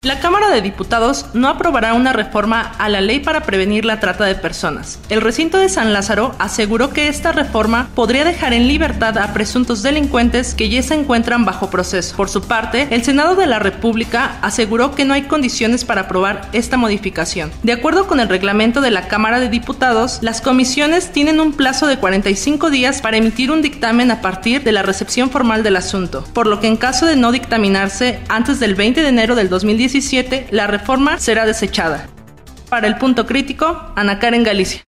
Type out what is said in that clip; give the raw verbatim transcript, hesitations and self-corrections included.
La Cámara de Diputados no aprobará una reforma a la ley para prevenir la trata de personas. El recinto de San Lázaro aseguró que esta reforma podría dejar en libertad a presuntos delincuentes que ya se encuentran bajo proceso. Por su parte, el Senado de la República aseguró que no hay condiciones para aprobar esta modificación. De acuerdo con el reglamento de la Cámara de Diputados, las comisiones tienen un plazo de cuarenta y cinco días para emitir un dictamen a partir de la recepción formal del asunto, por lo que en caso de no dictaminarse antes del veinte de enero del dos mil diecisiete, la reforma será desechada. Para el Punto Crítico, Ana Karen Galicia.